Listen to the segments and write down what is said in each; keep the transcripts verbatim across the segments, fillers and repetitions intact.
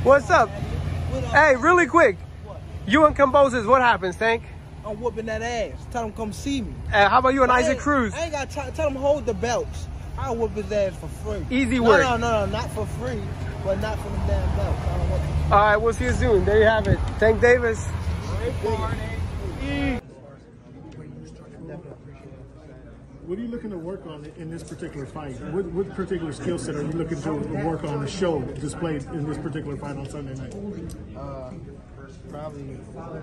What's up? What up? Hey, really quick. What? You and Composers, what happens, Tank? I'm whooping that ass. Tell him come see me. Uh, how about you and I Isaac ain't- Cruz? I ain't got to tell him hold the belts. I'll whoop his ass for free. Easy no, work. No, no, no, not for free, but not for them damn belts. I don't want them. All right, we'll see you soon. There you have it. Tank Davis. What are you looking to work on in this particular fight? What, what particular skill set are you looking to work on to show displayed in this particular fight on Sunday night? Uh, probably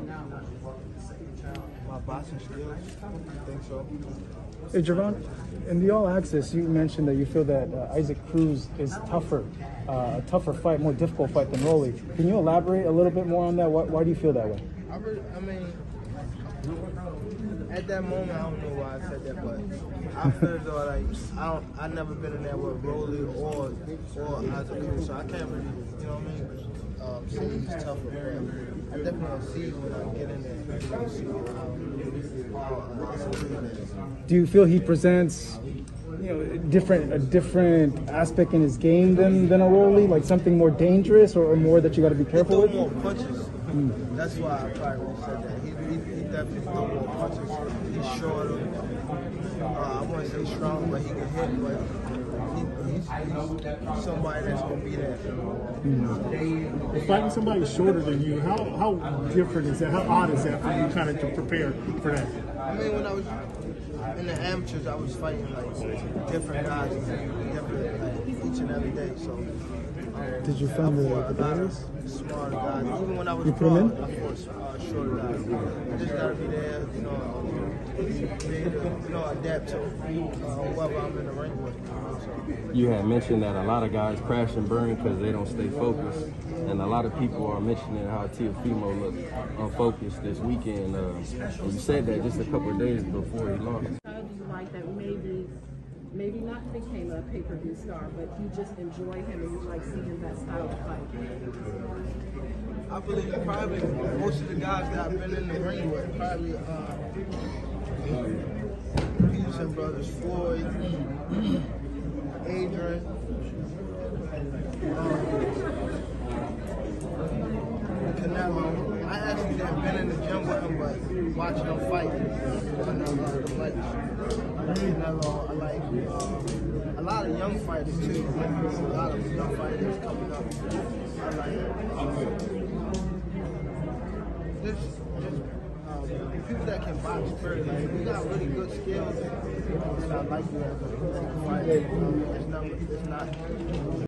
my boxing skills. I think so. Hey, Javon, in the All Access, you mentioned that you feel that uh, Isaac Cruz is tougher, uh, a tougher fight, more difficult fight than Rolly. Can you elaborate a little bit more on that? Why, why do you feel that way? I, really, I mean, at that moment, I don't know why I said that, but I feel as though like I don't, I never been in there with Rolly or or Isaac Cruz, so I can't really, you know what I mean, um, say he's tougher. But I definitely see when I get in there. I see how, how uh, Isaac Cruz is. Do you feel he presents, you know, different a different aspect in his game than than a Rolly, like something more dangerous or, or more that you got to be careful He with? throw more punches. Mm. That's why I probably said that. He, he, he definitely throw more punches. He's shorter. Uh, I wouldn't say strong, but he can hit. But he, he's, he's somebody that's gonna be there. Mm. Well, fighting somebody shorter than you, how how different is that? How odd is that for you, kind of to prepare for that? I mean, when I was in the amateurs, I was fighting like different guys, different like, each and every day. So. Um, Did you find the, the battles? Smarter guys. Even when I was you put them in? I fought uh, shorter guys. I just gotta be there, you know, be able to, you know, adapt to uh, whoever I'm in the ring with. So. You had mentioned that a lot of guys crash and burn because they don't stay focused, and a lot of people are mentioning how Teofimo looked unfocused this weekend. Uh, and you said that just a couple of days before he lost. How do you like that? Maybe. Maybe not became a pay-per-view star, but you just enjoy him and you like seeing that style of fight. I believe probably most of the guys that I've been in the ring with, probably uh, Peterson brothers, Floyd, Adrian, um, Canelo. I actually have been in the gym with him, but watching them fight, I know uh, the lights. Canelo, I like um, a lot of young fighters too. A lot of young fighters coming up. I like um, just, just um, people that can box very like we got really good skills, and I like you as a fighter. Um, it's not, it's not